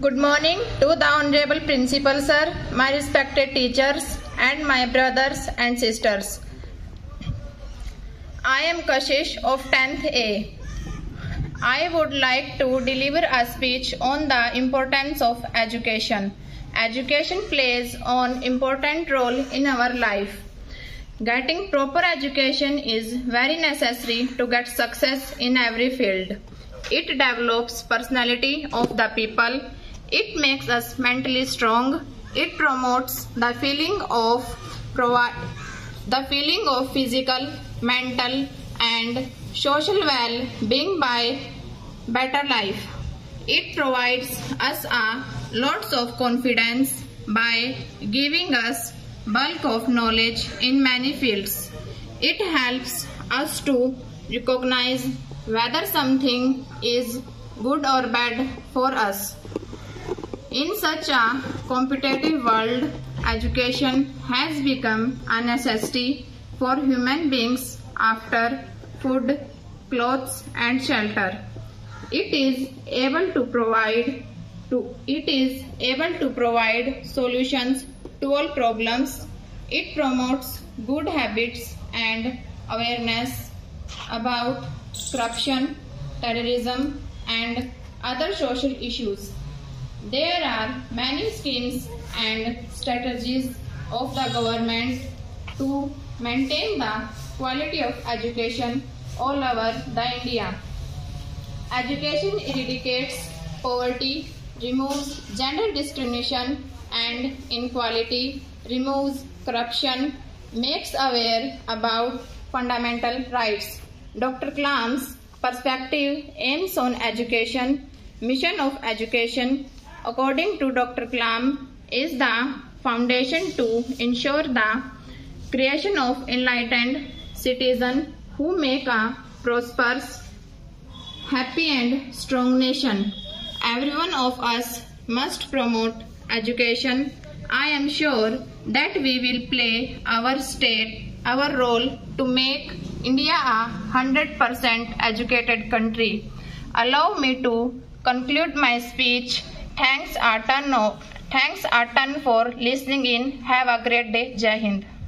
Good morning to the Honorable Principal Sir, my respected teachers and my brothers and sisters. I am Kashish of 10th A. I would like to deliver a speech on the importance of education. Education plays an important role in our life. Getting proper education is very necessary to get success in every field. It develops personality of the people. It makes us mentally strong. It promotes the feeling of physical, mental, and social well-being by better life. It provides us a lots of confidence by giving us bulk of knowledge in many fields. It helps us to recognize whether something is good or bad for us. In such a competitive world, education has become a necessity for human beings after food, clothes and shelter. It is able to provide solutions to all problems. It promotes good habits and awareness about corruption, terrorism and other social issues. There are many schemes and strategies of the government to maintain the quality of education all over the India. Education eradicates poverty, removes gender discrimination and inequality, removes corruption, makes aware about fundamental rights. Dr. Kalam's perspective aims on education. Mission of education, according to Dr. Kalam, is the foundation to ensure the creation of enlightened citizens who make a prosperous, happy and strong nation. Every one of us must promote education. I am sure that we will play our role to make India a 100% educated country. Allow me to conclude my speech. Thanks a ton for listening in. Have a great day. Jai Hind.